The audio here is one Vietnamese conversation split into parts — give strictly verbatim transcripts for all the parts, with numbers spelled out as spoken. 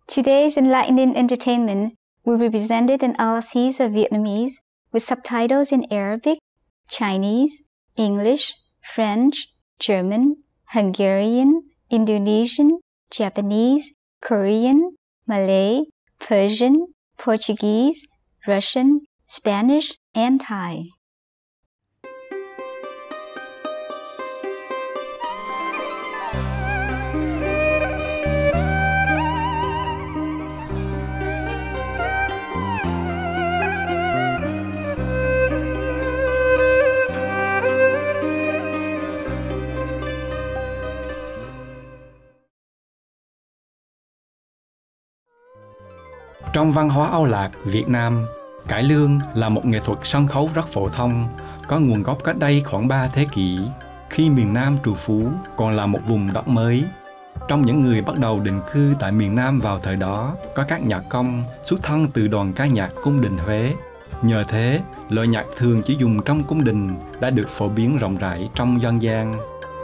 Today's enlightening entertainment will be presented in Aussies or Vietnamese with subtitles in Arabic, Chinese, English, French, German, Hungarian, Indonesian, Japanese, Korean, Malay, Persian, Portuguese, Russian, Spanish, and Thai. Trong văn hóa Âu Lạc, Việt Nam, cải lương là một nghệ thuật sân khấu rất phổ thông, có nguồn gốc cách đây khoảng ba thế kỷ, khi miền Nam trù phú còn là một vùng đất mới. Trong những người bắt đầu định cư tại miền Nam vào thời đó, có các nhạc công xuất thân từ đoàn ca nhạc cung đình Huế. Nhờ thế, loại nhạc thường chỉ dùng trong cung đình đã được phổ biến rộng rãi trong dân gian.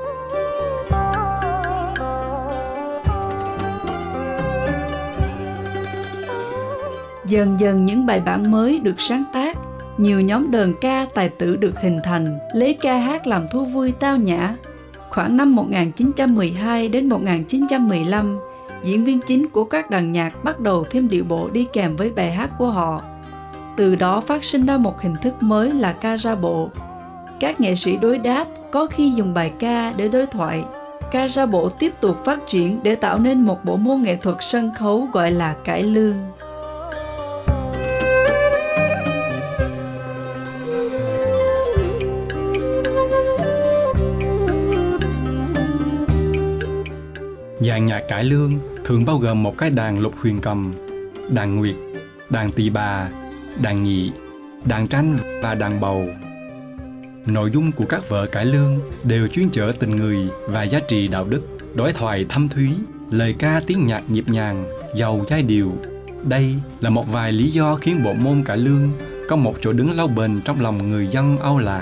Dần dần những bài bản mới được sáng tác, nhiều nhóm đờn ca tài tử được hình thành, lấy ca hát làm thú vui tao nhã. Khoảng năm một nghìn chín trăm mười hai đến một nghìn chín trăm mười lăm, diễn viên chính của các đoàn nhạc bắt đầu thêm điệu bộ đi kèm với bài hát của họ. Từ đó phát sinh ra một hình thức mới là ca ra bộ. Các nghệ sĩ đối đáp có khi dùng bài ca để đối thoại. Ca ra bộ tiếp tục phát triển để tạo nên một bộ môn nghệ thuật sân khấu gọi là cải lương. Dàn nhạc cải lương thường bao gồm một cái đàn lục huyền cầm, đàn nguyệt, đàn tỳ bà, đàn nhị, đàn tranh và đàn bầu. Nội dung của các vở cải lương đều chuyên chở tình người và giá trị đạo đức, đối thoại thâm thúy, lời ca tiếng nhạc nhịp nhàng, giàu giai điệu. Đây là một vài lý do khiến bộ môn cải lương có một chỗ đứng lâu bền trong lòng người dân Âu Lạc.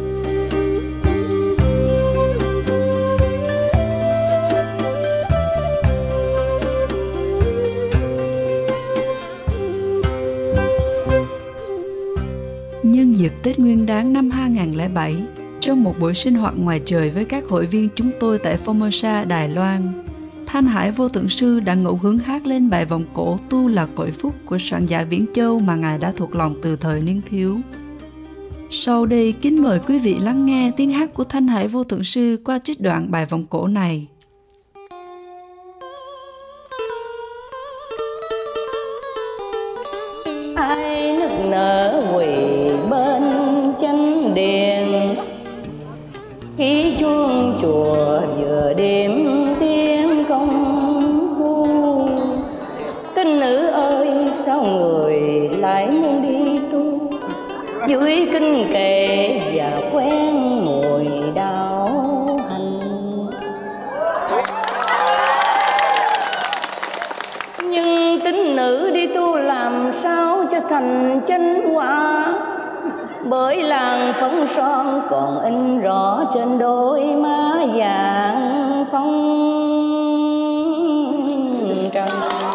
Nhân dịp Tết Nguyên đán năm hai nghìn không trăm lẻ bảy, trong một buổi sinh hoạt ngoài trời với các hội viên chúng tôi tại Formosa, Đài Loan, Thanh Hải Vô Tượng Sư đã ngẫu hứng hát lên bài vọng cổ Tu Là Cội Phúc của soạn giả Viễn Châu mà Ngài đã thuộc lòng từ thời niên thiếu. Sau đây, kính mời quý vị lắng nghe tiếng hát của Thanh Hải Vô Tượng Sư qua trích đoạn bài vọng cổ này. Ai nức nở quỳ bên chánh điện, khi chuông chùa vừa đêm tiếng công phu. Tín nữ ơi, sao người lại muốn đi tu, dưới kinh kệ và quen mùi đạo hành. Nhưng tín nữ đi tu làm sao cho thành chánh quả, bởi làn phấn son còn in rõ trên đôi má vàng phong trần.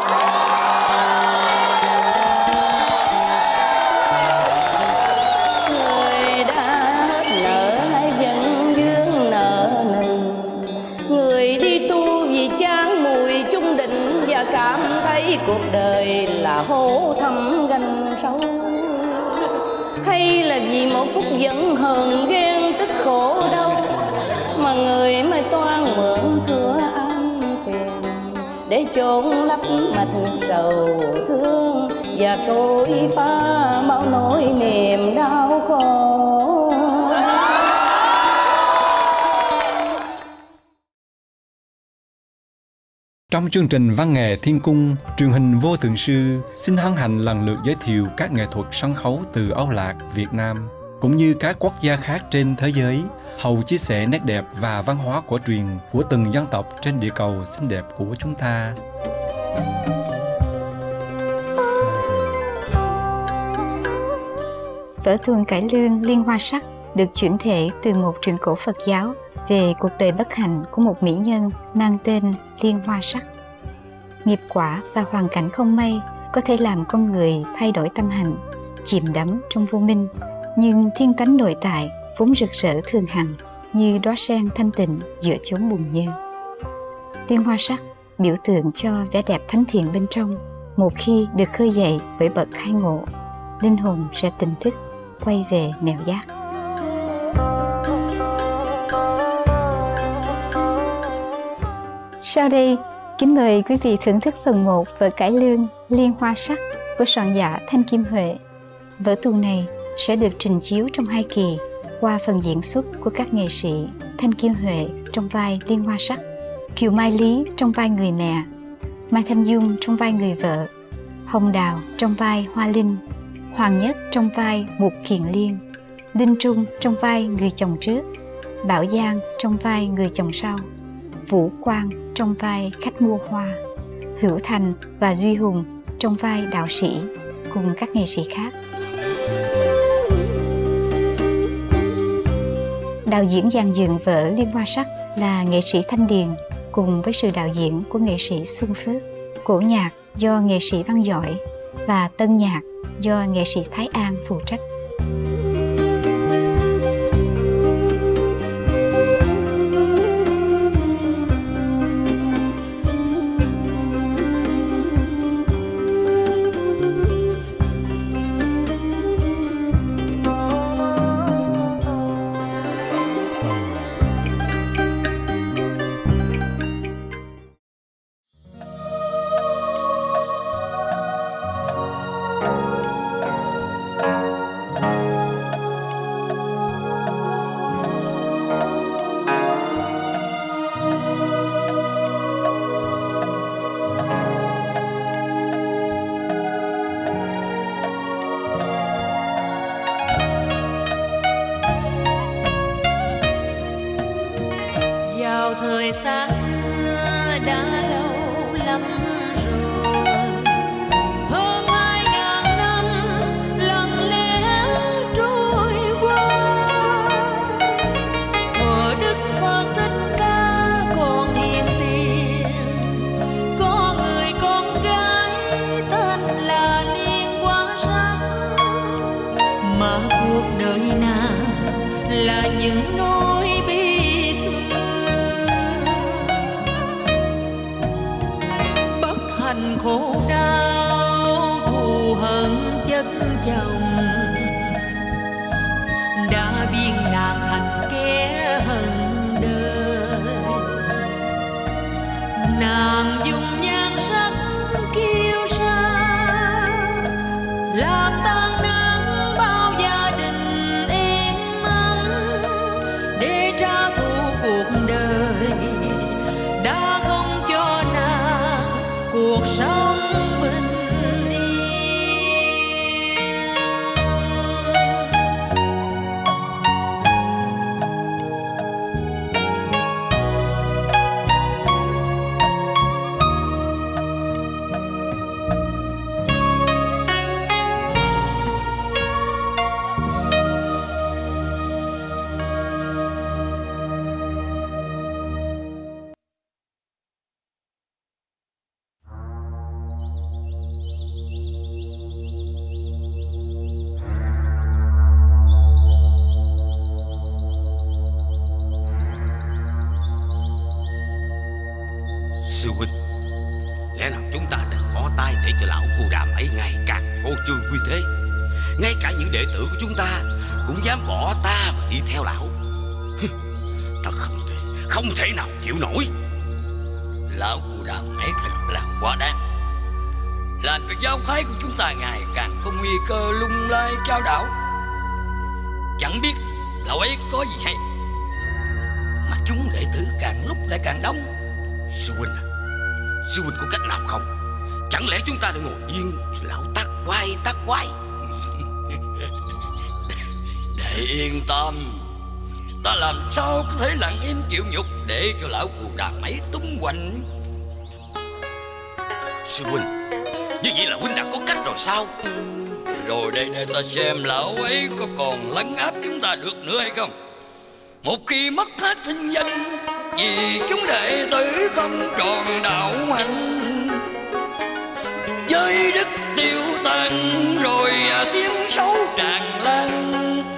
Người đã hết nợ hay vẫn vương nợ nần, người đi tu vì chán mùi chung định và cảm thấy cuộc đời là hố thẳm ganh sâu, hay là vì một phút giận hờn ghen tức khổ đau mà người mới toan mượn cửa an tiền để chôn lấp mạch sầu thương và tôi phá bao nỗi niềm đau khổ. Trong chương trình Văn nghệ Thiên Cung, truyền hình Vô Tượng Sư xin hân hạnh lần lượt giới thiệu các nghệ thuật sân khấu từ Âu Lạc, Việt Nam, cũng như các quốc gia khác trên thế giới, hầu chia sẻ nét đẹp và văn hóa cổ truyền của từng dân tộc trên địa cầu xinh đẹp của chúng ta. Vở tuồng cải lương Liên Hoa Sắc được chuyển thể từ một truyện cổ Phật giáo về cuộc đời bất hạnh của một mỹ nhân mang tên Liên Hoa Sắc. Nghiệp quả và hoàn cảnh không may có thể làm con người thay đổi tâm hạnh, chìm đắm trong vô minh, nhưng thiên tánh nội tại vốn rực rỡ thường hằng như đóa sen thanh tịnh giữa chốn bùn nhơ. Liên hoa sắc biểu tượng cho vẻ đẹp thánh thiện bên trong. Một khi được khơi dậy bởi bậc khai ngộ, linh hồn sẽ tỉnh thức, quay về nẻo giác. Sau đây, kính mời quý vị thưởng thức phần một vở cải lương Liên hoa sắc của soạn giả Thanh Kim Huệ. Vở tuồng này sẽ được trình chiếu trong hai kỳ qua phần diễn xuất của các nghệ sĩ Thanh Kim Huệ trong vai Liên hoa sắc, Kiều Mai Lý trong vai người mẹ, Mai Thanh Dung trong vai người vợ, Hồng Đào trong vai Hoa Linh, Hoàng Nhất trong vai Mục Kiền Liên, Linh Trung trong vai người chồng trước, Bảo Giang trong vai người chồng sau, Vũ Quang trong vai khách mua hoa, Hữu Thành và Duy Hùng trong vai đạo sĩ cùng các nghệ sĩ khác. Đạo diễn dàn dựng vở Liên hoa sắc là nghệ sĩ Thanh Điền cùng với sự đạo diễn của nghệ sĩ Xuân Phước, cổ nhạc do nghệ sĩ Văn Giỏi và tân nhạc do nghệ sĩ Thái An phụ trách. Thời xa xưa đã lâu lắm rồi, hơn hai ngàn năm lặng lẽ trôi qua. Thuở Đức Phật Thích Ca còn hiền tiền, có người con gái tên là Liên hoa sắc, mà cuộc đời nàng là những nỗi bi khổ đau thù hận chất chồng, đã biến nàng thành kẻ hận đời. Nàng dùng nhan sắc kiêu sa làm tan nát bao gia đình êm ấm, để trả thù cuộc đời đã không cho nàng cuộc sống bình yên. Sư huynh, lẽ nào chúng ta định bỏ tay để cho lão Cù Đàm ấy ngày càng phô trương quy thế? Ngay cả những đệ tử của chúng ta cũng dám bỏ ta mà đi theo lão. Thật không thể, không thể nào chịu nổi. Lão Cù Đàm ấy thật là quá đáng, làm việc giáo phái của chúng ta ngày càng có nguy cơ lung lay chao đảo. Chẳng biết lão ấy có gì hay mà chúng đệ tử càng lúc lại càng đông. Sư huynh à, sư huynh có cách nào không? Chẳng lẽ chúng ta đã ngồi yên lão tác quay tác quay? Để yên tâm, ta làm sao có thể lặng im chịu nhục để cho lão Cù Đàm ấy tung hoành. Sư huynh, như vậy là huynh đã có cách rồi sao? Rồi đây để ta xem lão ấy có còn lấn áp chúng ta được nữa hay không. Một khi mất hết thanh danh vì chúng đệ tử không tròn đạo hạnh, Giới đức tiêu tan rồi tiếng xấu tràn lan.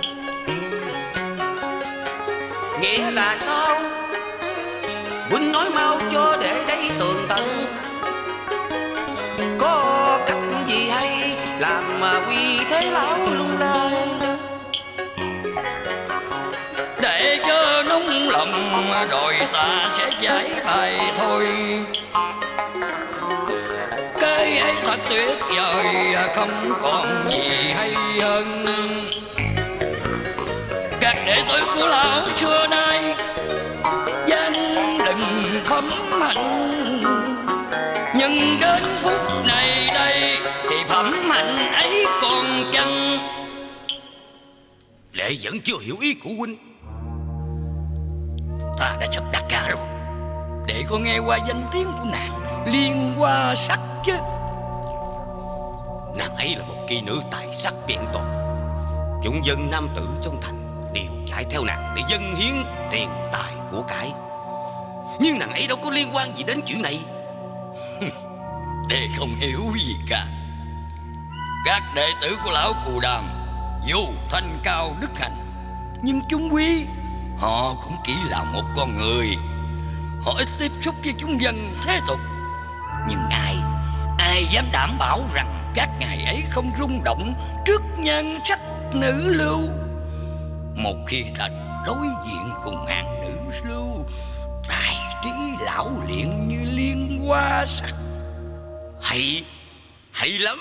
Nghĩa là sao? Huynh nói mau cho để đây tường tận. Có cách gì hay làm mà quy thế lão lung lay? Để cho nóng lòng rồi ta sẽ giải bài thôi. Cái ấy thật tuyệt vời, không còn gì hay hơn. Các đệ tử của lão xưa nay danh lừng phẩm hạnh, nhưng đến phút này đây thì phẩm hạnh ấy còn chăng? Đệ vẫn chưa hiểu ý của huynh. Ta đã sắp đặt ra rồi. Để có nghe qua danh tiếng của nàng Liên Hoa Sắc chứ. Nàng ấy là một kỳ nữ tài sắc biện toàn. Chúng dân nam tử trong thành đều chạy theo nàng để dâng hiến tiền tài của cải. Nhưng nàng ấy đâu có liên quan gì đến chuyện này. Đệ không hiểu gì cả. Các đệ tử của lão Cù Đàm dù thanh cao đức hạnh, nhưng chúng quý họ cũng chỉ là một con người. Họ ít tiếp xúc với chúng dân thế tục. Nhưng ai Ai dám đảm bảo rằng các ngài ấy không rung động trước nhan sắc nữ lưu? Một khi ta đối diện cùng hàng nữ lưu tài trí lão luyện như Liên Hoa Sắc. Hay, hay lắm.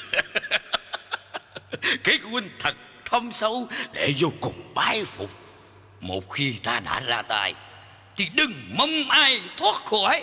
Cái của huynh thật thâm sâu, để vô cùng bái phục. Một khi ta đã ra tay thì đừng mong ai thoát khỏi.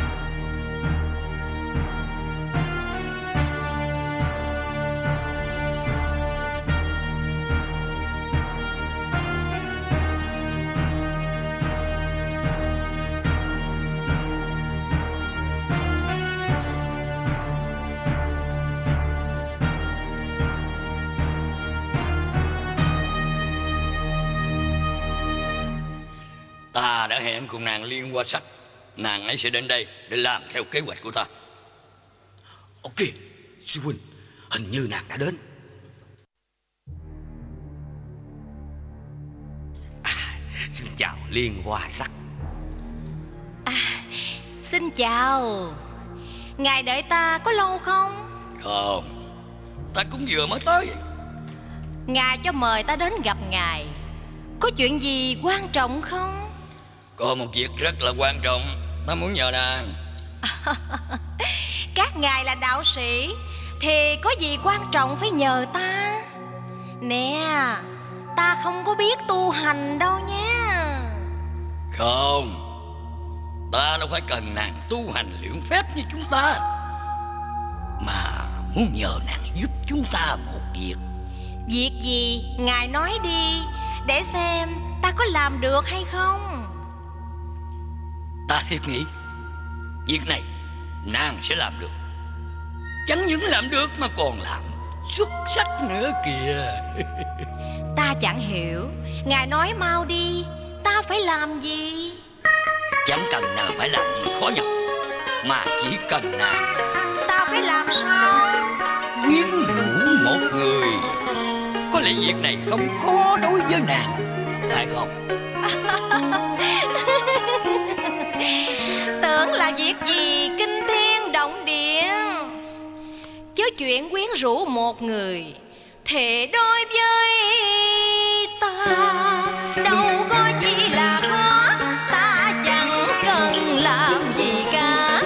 Ta đã hẹn cùng nàng Liên Hoa Sắc. Nàng ấy sẽ đến đây để làm theo kế hoạch của ta. Ok, sư huynh, hình như nàng đã đến. À, xin chào Liên Hoa Sắc. À, xin chào. Ngài đợi ta có lâu không? Không, ta cũng vừa mới tới. Ngài cho mời ta đến gặp ngài. Có chuyện gì quan trọng không? Có một việc rất là quan trọng, ta muốn nhờ nàng. Các ngài là đạo sĩ thì có gì quan trọng phải nhờ ta. Nè, ta không có biết tu hành đâu nha. Không, ta đâu phải cần nàng tu hành luyện phép như chúng ta, mà muốn nhờ nàng giúp chúng ta một việc. Việc gì? Ngài nói đi, để xem ta có làm được hay không. Ta thiệt nghĩ việc này nàng sẽ làm được. Chẳng những làm được mà còn làm xuất sắc nữa kìa. Ta chẳng hiểu. Ngài nói mau đi, ta phải làm gì? Chẳng cần nàng phải làm gì khó nhọc, mà chỉ cần nàng Ta phải làm sao? quyến rũ một người. Có lẽ việc này không khó đối với nàng, phải không? Tưởng là việc gì kinh thiên động địa, chứ chuyện quyến rũ một người thì đối với ta đâu có gì là khó. Ta chẳng cần làm gì cả,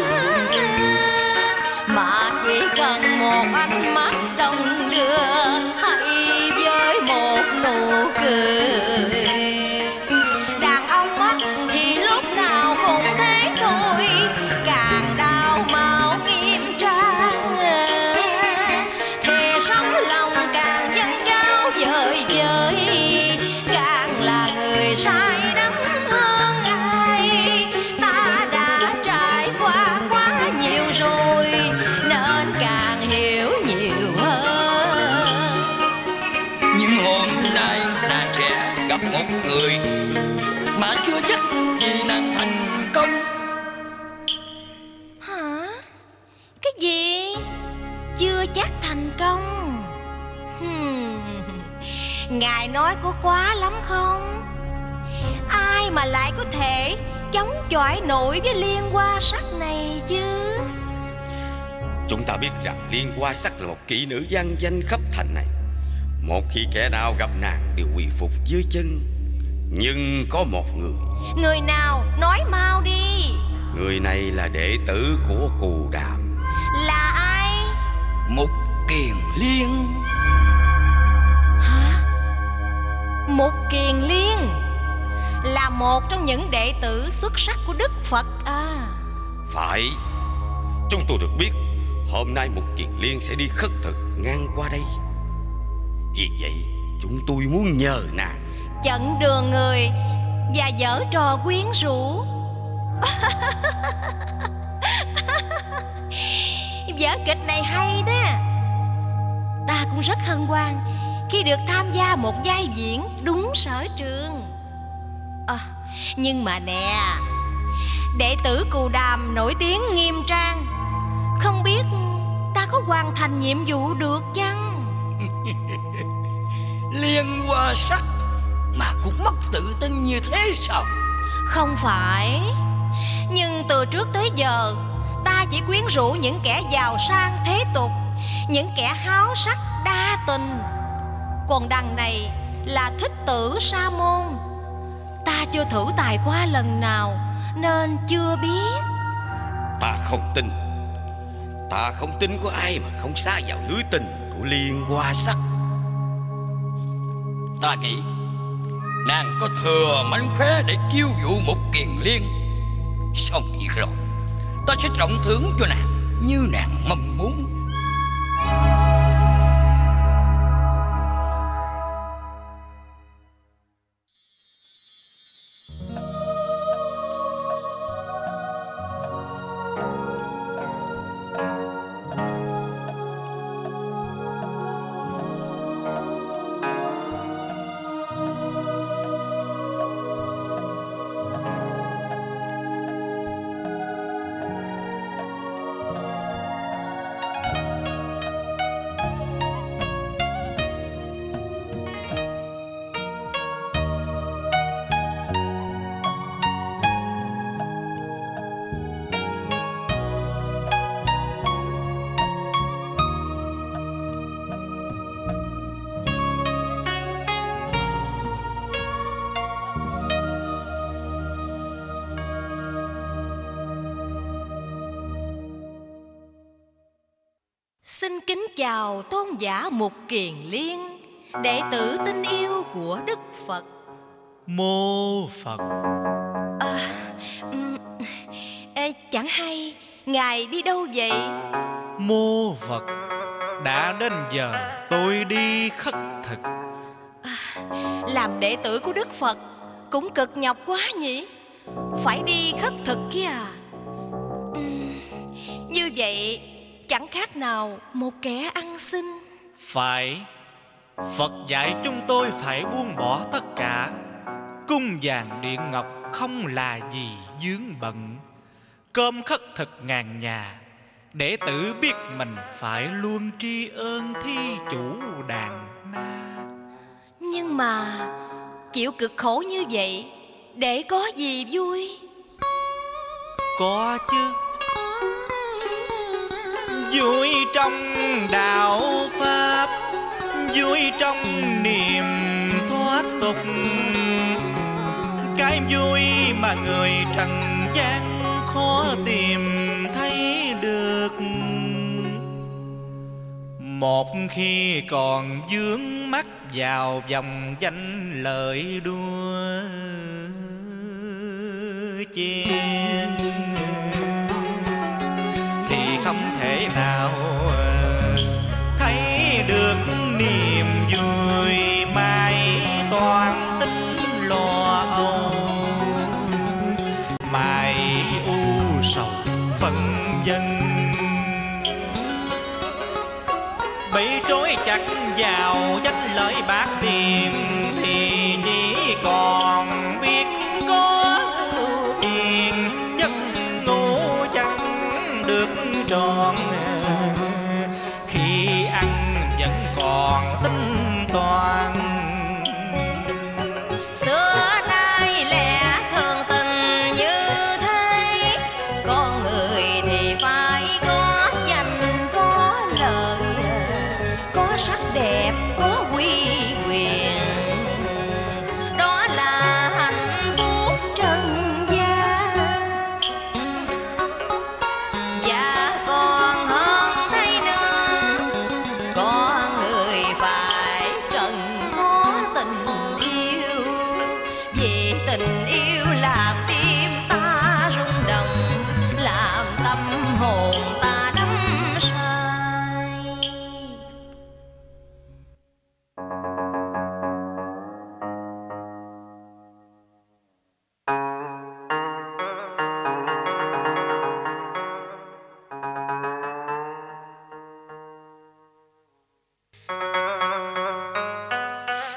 mà chỉ cần một ánh mắt đồng đưa hay với một nụ cười. Đàn ông á thì lúc nào cũng thế thôi, càng đau máu nghiêm trang thì sống lòng càng dâng cao vời vợi, càng là người say đắm hơn ai. Ta đã trải qua quá nhiều rồi nên càng hiểu nhiều hơn. Nhưng hôm nay nàng sẽ gặp một người mà chưa chắc gì nàng thành công. Hả? Cái gì? chưa chắc thành công. Hmm. Ngài nói có quá lắm không? Ai mà lại có thể chống chọi nổi với Liên Hoa Sắc này chứ? Chúng ta biết rằng Liên Hoa Sắc là một kỹ nữ vang danh khắp thành này. Một khi kẻ nào gặp nàng đều quỳ phục dưới chân. Nhưng có một người. Người nào? Nói mau đi. Người này là đệ tử của Cù Đàm. Là ai? Mục Kiền Liên. Hả? Mục Kiền Liên là một trong những đệ tử xuất sắc của Đức Phật à? Phải. Chúng tôi được biết hôm nay Mục Kiền Liên sẽ đi khất thực ngang qua đây. Vì vậy chúng tôi muốn nhờ nàng chặn đường người và giở trò quyến rũ. Vở kịch này hay đó. Ta cũng rất hân hoan khi được tham gia một vai diễn đúng sở trường. À, nhưng mà nè, đệ tử Cù Đàm nổi tiếng nghiêm trang, không biết ta có hoàn thành nhiệm vụ được chăng? Liên Hoa Sắc mà cũng mất tự tin như thế sao? Không phải. Nhưng từ trước tới giờ ta chỉ quyến rũ những kẻ giàu sang thế tục, những kẻ háo sắc đa tình. Còn đằng này là Thích Tử Sa Môn. Ta chưa thử tài qua lần nào nên chưa biết. Ta không tin. Ta không tin có ai mà không sa vào lưới tình của Liên Hoa Sắc. Ta nghĩ nàng có thừa mánh khóe để chiêu dụ Mục Kiền Liên. Xong việc rồi, ta sẽ trọng thưởng cho nàng như nàng mong muốn. Xin kính chào tôn giả Mục Kiền Liên, đệ tử tin yêu của Đức Phật. Mô Phật. À, um, ê, chẳng hay ngài đi đâu vậy? Mô Phật. Đã đến giờ tôi đi khất thực. À, làm đệ tử của Đức Phật cũng cực nhọc quá nhỉ? Phải đi khất thực kia à? Uhm, như vậy chẳng khác nào một kẻ ăn xin. Phải. Phật dạy chúng tôi phải buông bỏ tất cả. Cung vàng điện ngọc không là gì vướng bận. Cơm khất thực ngàn nhà. Đệ tử biết mình phải luôn tri ân thi chủ đàn na. Nhưng mà chịu cực khổ như vậy để có gì vui? Có chứ. Vui trong đạo pháp, vui trong niềm thoát tục. Cái vui mà người trần gian khó tìm thấy được. Một khi còn vướng mắc vào vòng danh lợi đua chen, thì không thể nào thấy được niềm vui mãi toàn tính lo âu, mãi u sầu phân vân. Bị trói chặt vào danh lợi bạc tiền thì chỉ còn biết có phiền, giấc ngủ chẳng được tròn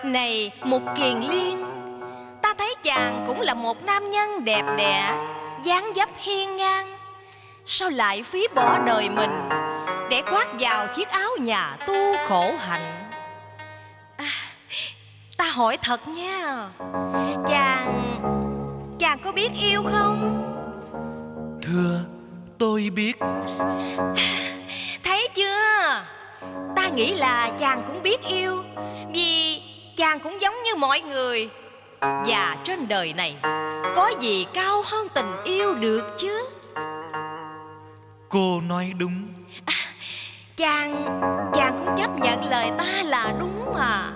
Này Mục Kiền Liên, ta thấy chàng cũng là một nam nhân đẹp đẽ, dáng dấp hiên ngang. Sao lại phí bỏ đời mình để khoác vào chiếc áo nhà tu khổ hạnh? À, ta hỏi thật nha, Chàng Chàng có biết yêu không? Thưa, tôi biết. Thấy chưa, ta nghĩ là chàng cũng biết yêu, vì chàng cũng giống như mọi người. Và trên đời này có gì cao hơn tình yêu được chứ? Cô nói đúng. À, chàng Chàng cũng chấp nhận lời ta là đúng à?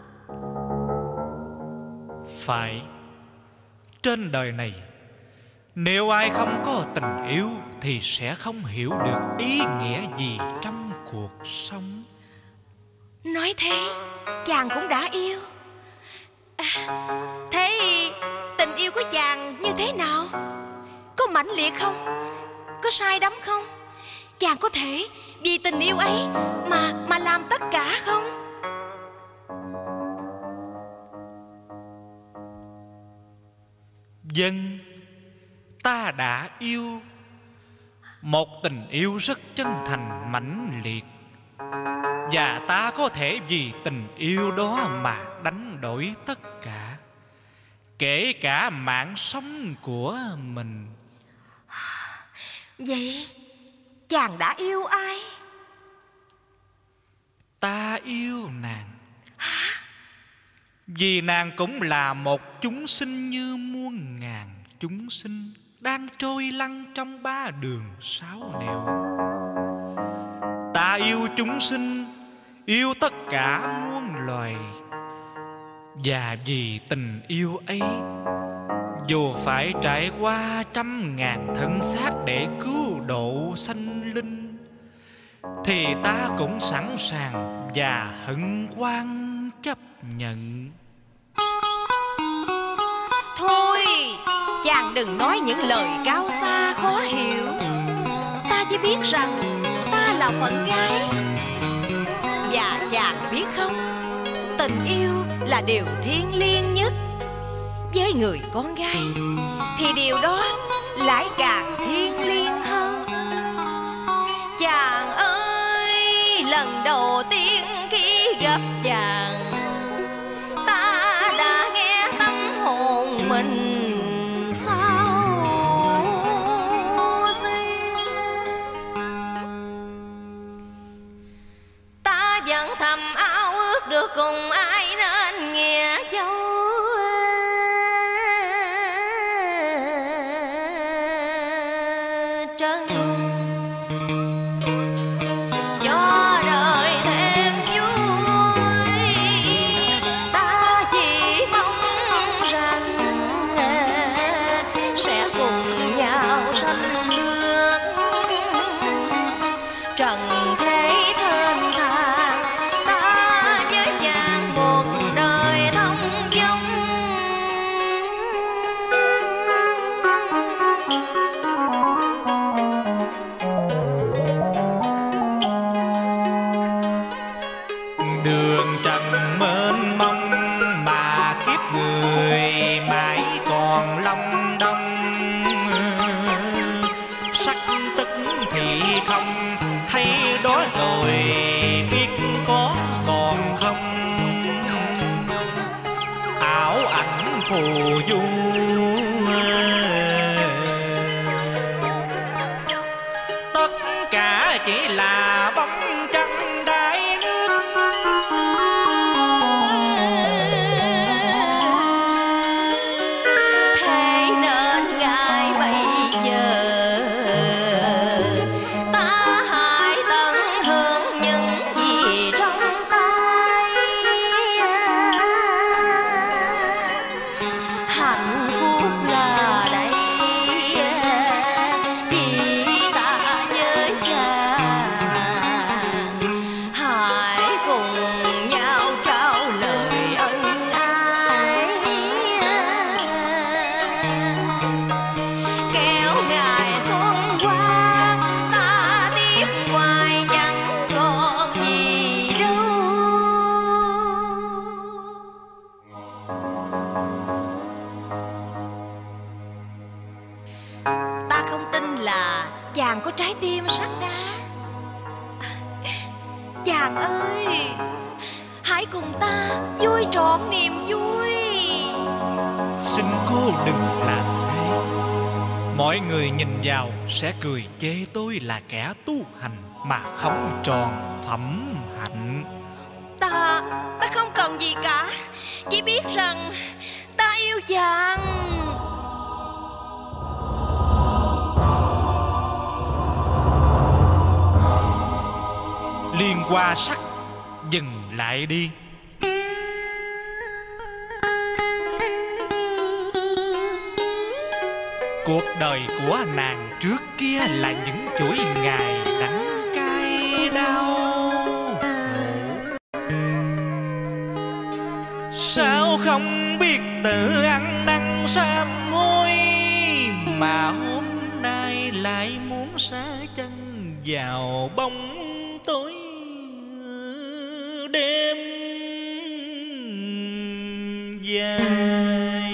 Phải. Trên đời này, nếu ai không có tình yêu thì sẽ không hiểu được ý nghĩa gì trong cuộc sống. Nói thế, chàng cũng đã yêu à, thế tình yêu của chàng như thế nào? Có mãnh liệt không? Có say đắm không? Chàng có thể vì tình yêu ấy mà mà làm tất cả không? Vâng, ta đã yêu. Một tình yêu rất chân thành mãnh liệt. Và ta có thể vì tình yêu đó mà đánh đổi tất cả, kể cả mạng sống của mình. Vậy chàng đã yêu ai? Ta yêu nàng. Vì nàng cũng là một chúng sinh như muôn ngàn chúng sinh đang trôi lăn trong ba đường sáu nẻo. Ta yêu chúng sinh, yêu tất cả muôn loài. Và vì tình yêu ấy, dù phải trải qua trăm ngàn thân xác để cứu độ sanh linh, thì ta cũng sẵn sàng và hân hoan chấp nhận. Thôi, chàng đừng nói những lời cao xa khó hiểu. Ta chỉ biết rằng ta là phận gái. Và chàng biết không, tình yêu là điều thiêng liêng nhất. Với người con gái thì điều đó lại càng thiêng liêng hơn. Chàng ơi, lần đầu tiên khi gặp chàng, ta đã nghe tâm hồn mình sao xuyên. Ta vẫn thầm ao ước được cùng ai nên nghĩa châu. Phù du tất cả chỉ là bóng trăng đáy nước. Thế nên ngài bây giờ ta hãy tận hưởng những gì trong tay. Hạnh phúc là đây chỉ ta với chàng. chàng ơi, hãy cùng ta vui trọn niềm vui. Xin cô đừng làm thế. Mọi người nhìn vào sẽ cười chê tôi là kẻ tu hành mà không tròn phẩm hạnh. Ta, ta không cần gì cả, chỉ biết rằng ta yêu chàng. Liên Hoa Sắc, dừng lại đi. Cuộc đời của nàng trước kia là những chuỗi ngày đắng cay đau. Sao không biết tự ăn năn sám hối, mà hôm nay lại muốn sa chân vào bóng tối đêm dài.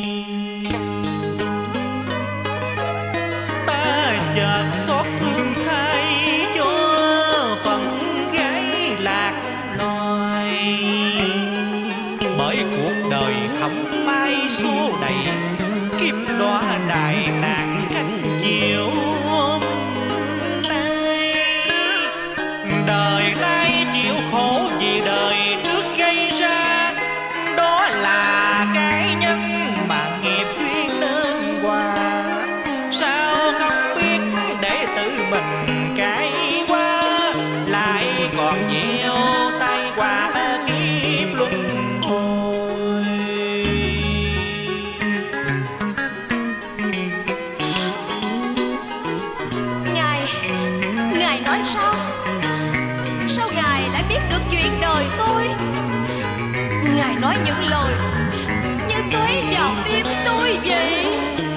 Ta chợt xót thương thay cho phận gái lạc loài, bởi cuộc đời không may số đầy kiếp đọa đại nạn cánh chiều hôm nay. Đời nay chịu khổ vì đời trước gây ra, đó là cái nhân mà nghiệp duyên nên qua. Sao không biết để tự mình cải qua, lại còn chịu tay qua kiếp luân hồi. Ngài, Ngài nói sao? Sao Ngài lại biết được chuyện đời tôi? Ngài nói những lời như xoáy vào tim tôi vậy.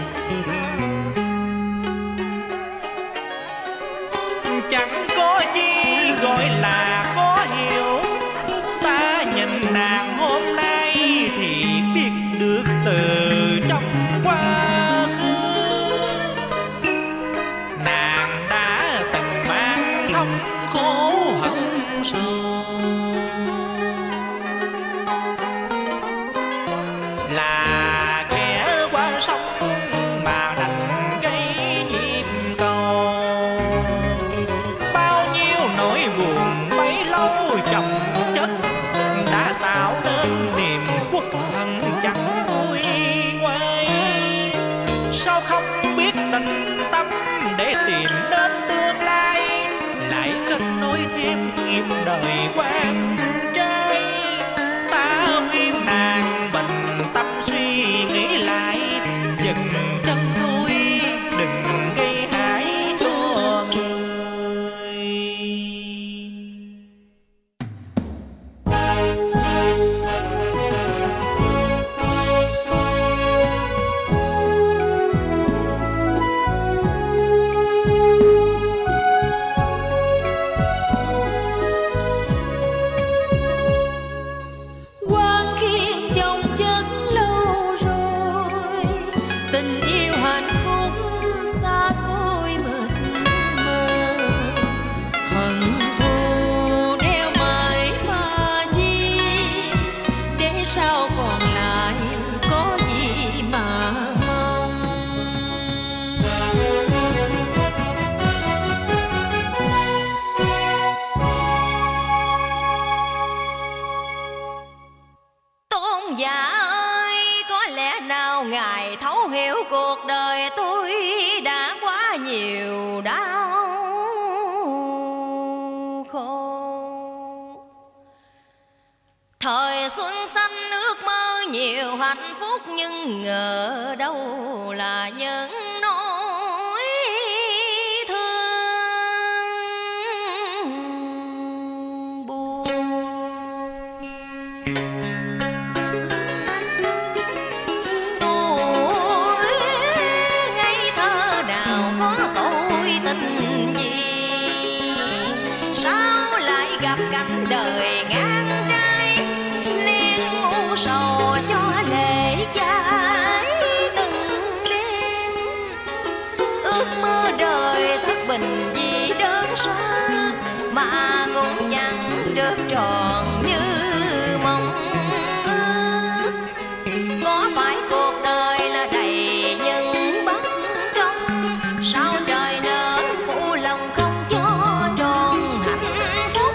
Chẳng có gì gọi là khó hiểu. Ta nhìn nàng hôm nay thì biết được từ trong quá khứ, nàng đã từng mang thống khổ hận sâu, là kẻ qua sông mà đành gây nhịp cầu. Bao nhiêu nỗi buồn bấy lâu chồng chất đã tạo nên niềm uất hận chẳng nguôi ngoai. Sao không biết tình tâm để tìm đến tương lai, lại kết nối thêm nghiệp đời quan trai. Ta khuyên nàng bình tâm suy nghĩ lại, dừng chân thôi đừng gây hại cho người. Quan khiên chồng chất lâu rồi, tình yêu hạnh phúc xa xôi mịt mờ. Hận thù đeo mãi mà chi, để sao còn lại có gì mà mong. Tôn giả ơi, có lẽ nào Ngài thấu hiểu cuộc đời tôi đã quá nhiều đau khổ. Thời xuân xanh ước mơ nhiều hạnh phúc, nhưng ngờ đâu là những nỗi thương buồn. Tôi ngây thơ nào có tội tình gì, sao lại gặp cảnh đời ngang trái, nên u sầu cho lệ chảy từng đêm. Ước mơ đời thất bình vì đơn sơ, mà cũng chẳng được tròn như mong. Có phải cuộc đời là đầy những bất công, sao trời nỡ phụ lòng không cho tròn hạnh phúc.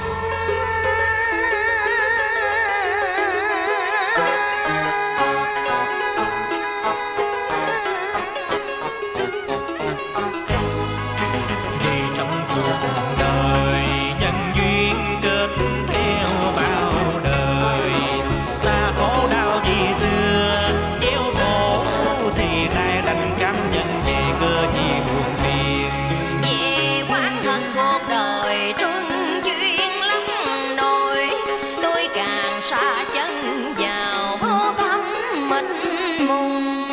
Vì trong cuộc đời nhân duyên kết theo bao đời, ta khổ đau vì xưa gieo khổ thì nay đành cảm nhận về cơ chi buồn phiền. Vì oán hận cuộc đời trung duyên lắm nổi, tôi càng xa chân vào vô thăm mịt mùng.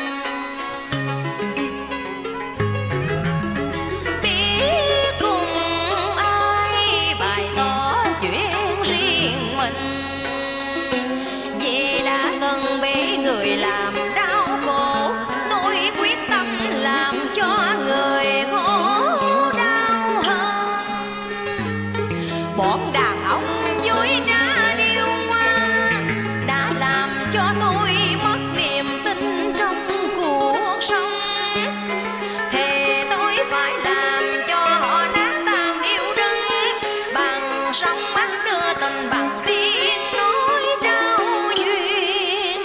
Biết cùng ai bày tỏ chuyện riêng mình, vì đã từng bị người làm đau khổ, tôi quyết tâm làm cho người khổ đau hơn. Bọn đàn ông dối trá điêu ngoa đã làm cho tôi mất niềm tin trong cuộc sống. Thì tôi phải làm cho họ nát tan điêu đứng, bằng sóng mắt đưa tình bằng tiếng nói trao duyên.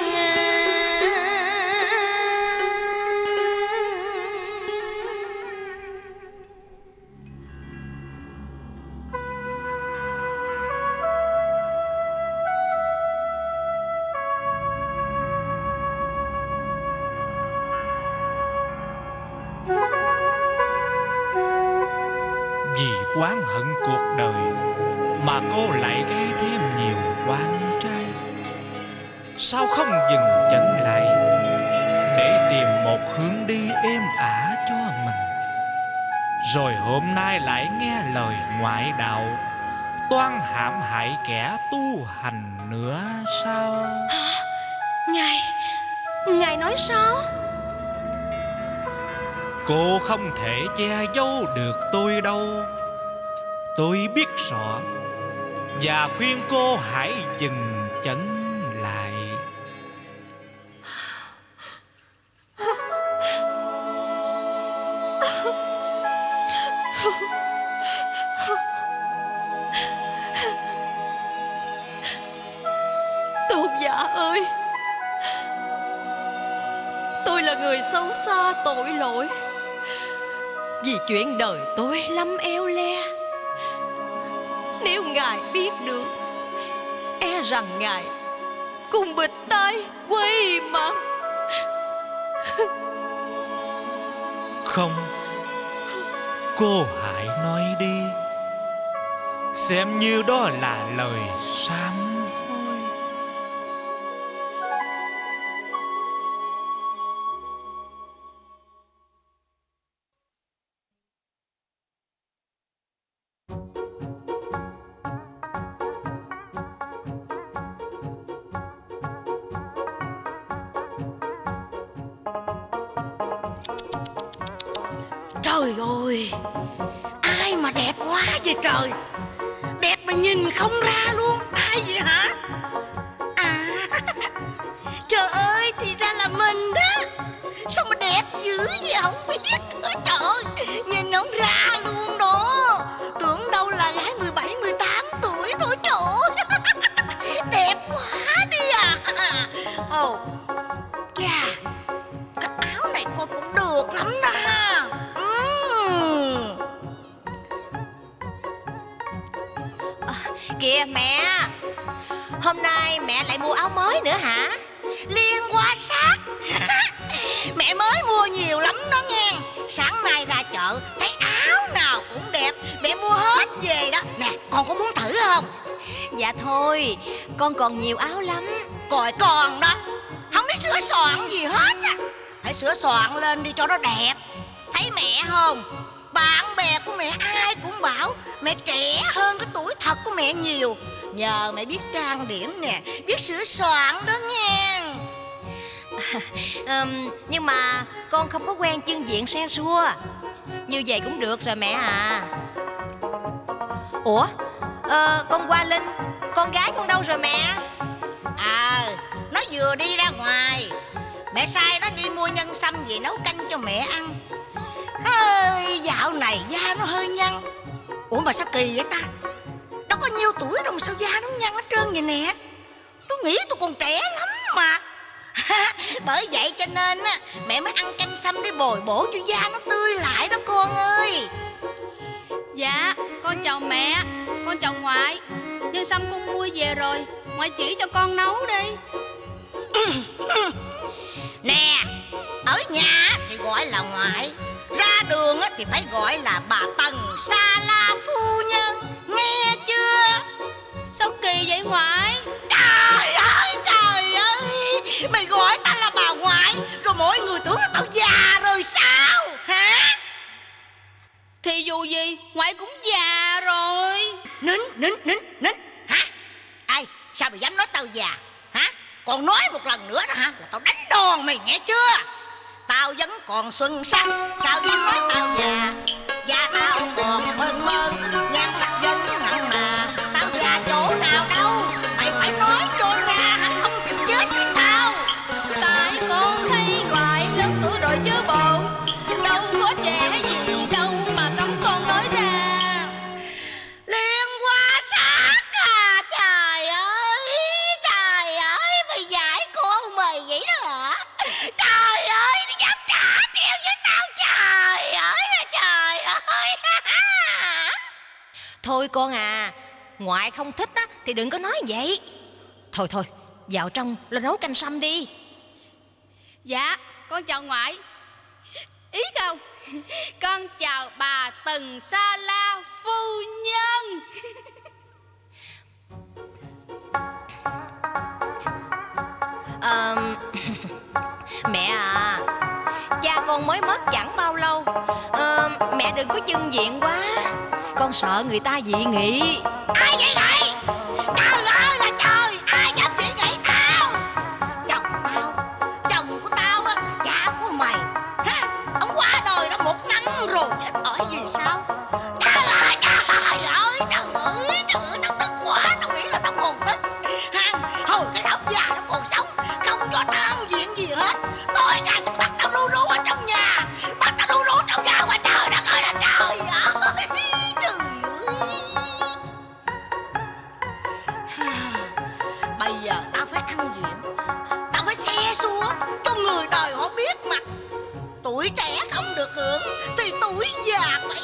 Vì oán hận cuộc đời mà cô lại gây thêm nhiều oan trai. Sao không dừng chân lại để tìm một hướng đi êm ả cho mình, rồi hôm nay lại nghe lời ngoại đạo toan hãm hại kẻ tu hành nữa sao? Ngài, Ngài nói sao? Cô không thể che giấu được tôi đâu. Tôi biết rõ và khuyên cô hãy dừng chân lại. Tôn giả ơi, tôi là người xấu xa tội lỗi, vì chuyện đời tôi lắm eo le. Nếu Ngài biết được, e rằng Ngài cùng bịch tai quay mặt. Không, cô hãy nói đi, xem như đó là lời sám hối. Trời ơi, ai mà đẹp quá vậy trời. Đẹp mà nhìn không ra luôn. Ai vậy hả? À, trời ơi, thì ra là mình đó. Sao mà đẹp dữ vậy không biết. Trời ơi, nhìn không ra luôn đó. Tưởng đâu là gái mười bảy, mười tám tuổi thôi trời ơi. Đẹp quá đi à. Ồ, chà, cái áo này coi cũng được lắm đó ha. Kìa mẹ, hôm nay mẹ lại mua áo mới nữa hả? Liên Hoa Sát. Mẹ mới mua nhiều lắm đó nghe. Sáng nay ra chợ thấy áo nào cũng đẹp, mẹ mua hết về đó. Nè, con có muốn thử không? Dạ thôi, con còn nhiều áo lắm. Coi con đó, không biết sửa soạn gì hết á. Phải sửa soạn lên đi cho nó đẹp. Thấy mẹ không? Bạn bè của mẹ ai cũng bảo mẹ trẻ hơn cái tuổi thật của mẹ nhiều. Nhờ mẹ biết trang điểm nè, biết sửa soạn đó nghe. à, Nhưng mà con không có quen chân diện xe xua. Như vậy cũng được rồi mẹ à. Ủa, Ờ, con Hoa Linh, con gái con đâu rồi mẹ? À, nó vừa đi ra ngoài. Mẹ sai nó đi mua nhân sâm về nấu canh cho mẹ ăn. Hơi, dạo này da nó hơi nhăn. Ủa mà sao kỳ vậy ta? Nó có nhiêu tuổi đâu mà sao da nó nhăn hết trơn vậy nè. Tôi nghĩ tôi còn trẻ lắm mà. Bởi vậy cho nên á, mẹ mới ăn canh sâm để bồi bổ cho da nó tươi lại đó con ơi. Dạ, con chào mẹ, con chào ngoại. Nhưng sâm con mua về rồi, ngoại chỉ cho con nấu đi. Nè, ở nhà thì gọi là ngoại, ra đường thì phải gọi là bà Tần Sa La phu nhân, nghe chưa? Sao kỳ vậy ngoại? Trời ơi, trời ơi, mày gọi ta là bà ngoại, rồi mọi người tưởng là tao già rồi sao, hả? Thì dù gì, ngoại cũng già rồi. Nín, nín, nín, nín, hả? Ai, sao mày dám nói tao già, hả? Còn nói một lần nữa đó hả, là tao đánh đòn mày nghe chưa? Tao vẫn còn xuân sắc, sao dám nói tao già? Da tao còn mơn mơn, nhan sắc vẫn mặn mà. Tao già chỗ nào đâu, mày phải nói cho ra hả, không thì chết với tao. Tại con thấy ngoại lớn tuổi rồi chứ bộ, đâu có trẻ gì đâu mà cấm con nói ra. Liên Hoa Sắc à, trời ơi, trời ơi, mày dạy con mày vậy đó hả? Trời ơi, nó dám trả tiền với tao, trời ơi là trời ơi. Thôi con à, ngoại không thích á thì đừng có nói vậy. Thôi thôi, vào trong lo nấu canh sâm đi. Dạ, con chào ngoại. Ý không? Con chào bà Tần Sa La phu nhân. Ờ, mẹ à, cha con mới mất chẳng bao lâu. Ờ, mẹ đừng có chưng diện quá, con sợ người ta dị nghị. Ai vậy này? Trời ơi là trời, ai dám dị nghị tao? Chồng tao, chồng của tao á, cha của mày ha, ông qua đời đã một năm rồi chứ ít ỏi gì sao? Trời ơi, trời ơi, trời ơi, trời ơi, tao tức quá, tao nghĩ là tao còn tức ha. Hồi cái lão già nó còn sống, không cho tao ăn diện gì hết. Tối ngày bắt tao ru rú ở trong nhà, bắt tao ru rú trong nhà qua trời đất ơi là trời ơi. Trời ơi, bây giờ tao phải ăn diện, tao phải xe xua cho người đời họ biết mặt. Tuổi trẻ không được hưởng thì tuổi già phải...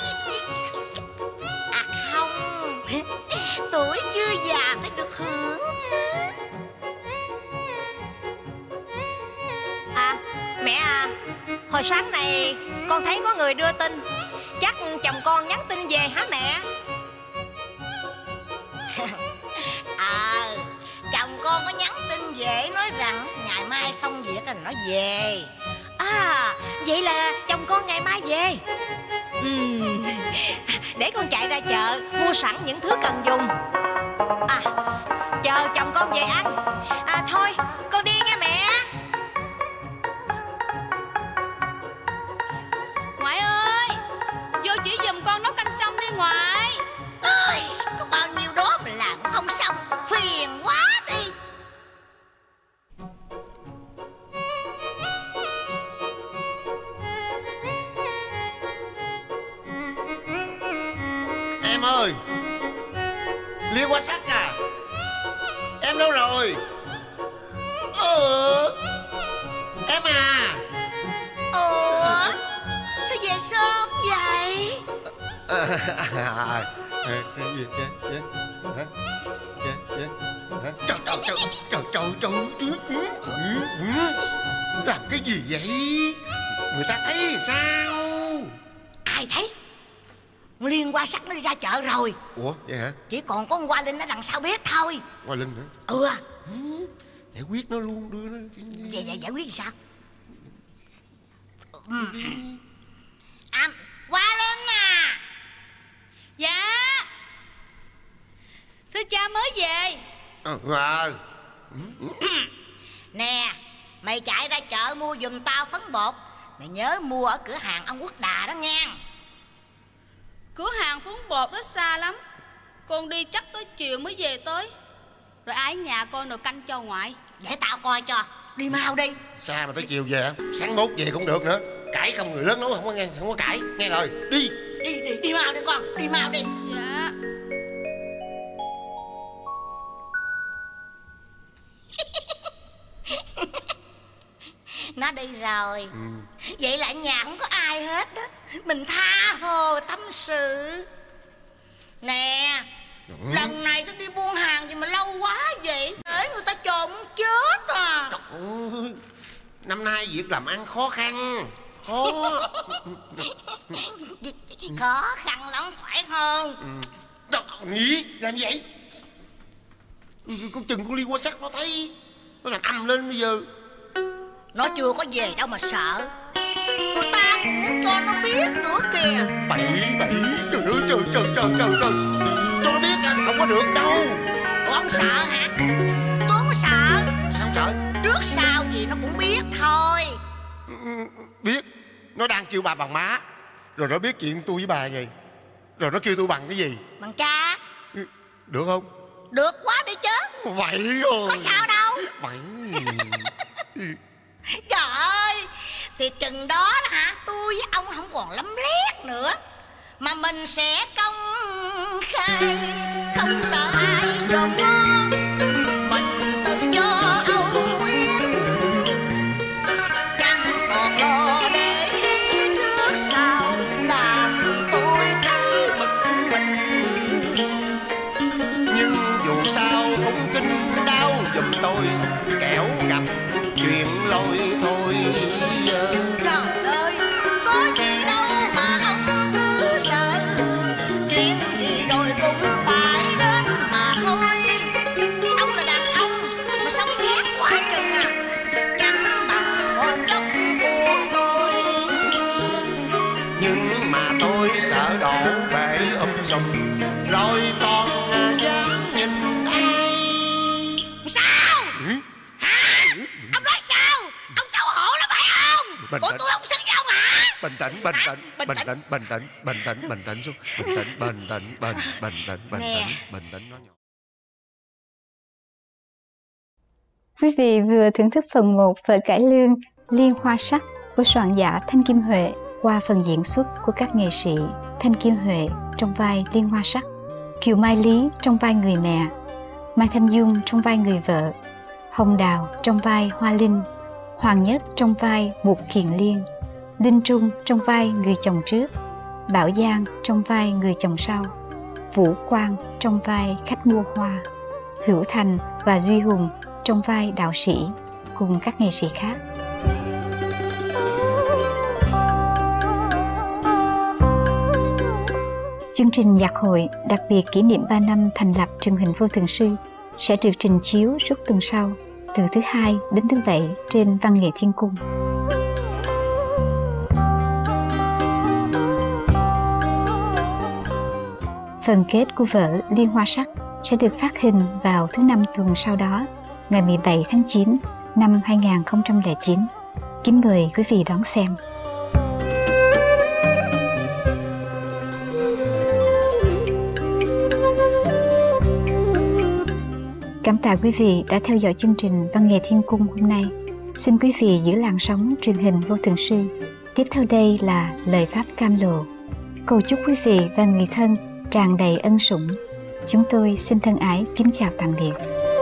À không, tuổi chưa già phải được hưởng chứ. À, mẹ à, hồi sáng này con thấy có người đưa tin, chắc chồng con nhắn tin về hả mẹ? À, chồng con có nhắn tin về nói rằng ngày mai xong việc rồi nó về. À, vậy là chồng con ngày mai về. Ừm, để con chạy ra chợ mua sẵn những thứ cần dùng. À, chờ chồng con về ăn. À thôi, con đi nghe mẹ. Ngoại ơi, vô chỉ giùm con nấu canh sâm đi ngoại. Ôi, có bao nhiêu đó mà làm không xong, phiền quá đi. Em ơi, Liên Hoa Sắc à, em đâu rồi? Ờ, em à. Ủa, sao về sớm vậy? À, à, à, gì, gì, gì, hả? Gì, gì, hả? Trời trời trời trời trời trời, làm cái gì vậy? Người ta thấy thì sao? Ai thấy? Liên Hoa Sắc nó đi ra chợ rồi. Ủa vậy hả? Chỉ còn có con Hoa Linh ở đằng sau bếp thôi. Hoa Linh hả? Ừ. Giải quyết nó luôn, đưa nó. Vậy vậy giải quyết sao? Ừ. À, Hoa Linh à. Dạ. Thưa cha mới về. Ờ, à. Nè, mày chạy ra chợ mua giùm tao phấn bột. Mày nhớ mua ở cửa hàng ông Quốc Đà đó nha. Cửa hàng phấn bột đó xa lắm. Con đi chắc tới chiều mới về tới. Rồi ai ở nhà coi nồi canh cho ngoại. Để tao coi cho. Đi mau đi. Xa mà tới chiều về hả? Sáng mốt về cũng được nữa. Cãi không, người lớn nấu không có nghe, không có cãi. Nghe lời, đi. Đi, đi, đi mau đi con. Đi mau đi. Dạ. Nó đi rồi. Ừ. Vậy là ở nhà không có ai hết đó. Mình tha hồ tâm sự. Nè, ừ. lần này sẽ đi buôn hàng gì mà lâu quá vậy? Để người ta trộm chết à. Trời ơi, năm nay việc làm ăn khó khăn. Khó. Khó khăn lắm phải không? Ừ. Trời ơi, làm vậy? Con chừng con Liên Hoa Sắc nó thấy, nó làm âm lên bây giờ. Nó chưa có về đâu mà sợ. Người ta cũng muốn cho nó biết nữa kìa. Bậy bậy, trời ơi trời trời trời trời trời. Cho nó biết á, không có được đâu. Ủa không sợ hả? Tôi không có sợ. Sao không sợ? Trước sau gì nó cũng biết thôi. Biết. Nó đang kêu bà bằng má. Rồi nó biết chuyện tôi với bà vậy. Rồi nó kêu tôi bằng cái gì? Bằng cha. Được không? Được quá đi chứ. Vậy rồi. Có sao đâu. Vậy. Trời ơi. Thì chừng đó đó hả, tôi với ông không còn lấm lét nữa. Mà mình sẽ công khai, không sợ ai dòm ngó. Mình tự do âu yếm, chẳng còn lo để trước sau làm tôi thấy bực mình. Nhưng dù sao cũng kinh đau giùm tôi, kẻo gặp chuyện lôi thôi. Trời ơi, có gì đâu mà ông cứ sợ. Chuyện gì rồi cũng phải đến mà thôi. Ông là đàn ông mà sống ghét quá chừng à. Chẳng bằng hồn gốc của tôi. Nhưng mà tôi sợ đổ bể um sùm, rồi còn dám nhìn ai. Sao? Ừ? Hả? Ông nói sao? Ông xấu hổ lắm phải không? Bình Ủa tĩnh. tôi không xứng với ông hả? Bình tĩnh, bình tĩnh, bình tĩnh, bình tĩnh, bình tĩnh, bình tĩnh xuống. Bình tĩnh, bình tĩnh, bình bình tĩnh, bình tĩnh, bình tĩnh nói nhỏ. Quý vị vừa thưởng thức phần một vở cải lương Liên Hoa Sắc của soạn giả Thanh Kim Huệ qua phần diễn xuất của các nghệ sĩ Thanh Kim Huệ trong vai Liên Hoa Sắc, Kiều Mai Lý trong vai người mẹ, Mai Thanh Dung trong vai người vợ, Hồng Đào trong vai Hoa Linh, Hoàng Nhất trong vai Mục Kiền Liên, Linh Trung trong vai người chồng trước, Bảo Giang trong vai người chồng sau, Vũ Quang trong vai khách mua hoa, Hữu Thành và Duy Hùng trong vai đạo sĩ cùng các nghệ sĩ khác. Chương trình nhạc hội đặc biệt kỷ niệm ba năm thành lập truyền hình Vô Thường Sư sẽ được trình chiếu suốt tuần sau, từ thứ hai đến thứ bảy trên Văn nghệ Thiên Cung. Phần kết của vở Liên Hoa Sắc sẽ được phát hình vào thứ năm tuần sau đó, ngày mười bảy tháng chín năm hai nghìn không trăm lẻ chín. Kính mời quý vị đón xem. Cảm tạ quý vị đã theo dõi chương trình Văn nghệ Thiên Cung hôm nay. Xin quý vị giữ làn sóng truyền hình Vô Thường Sư. Tiếp theo đây là lời pháp cam lộ. Cầu chúc quý vị và người thân tràn đầy ân sủng. Chúng tôi xin thân ái kính chào tạm biệt.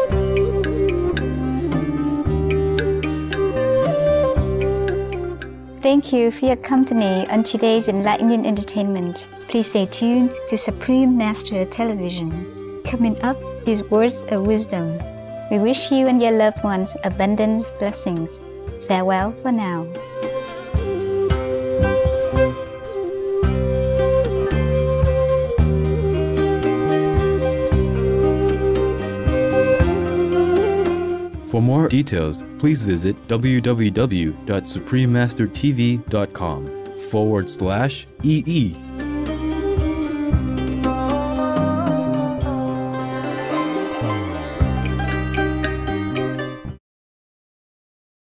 Thank you for your company on today's enlightening entertainment. Please stay tuned to Supreme Master Television. Coming up is Words of Wisdom. We wish you and your loved ones abundant blessings. Farewell for now. For more details, please visit www.suprememastertv.com forward slash EE.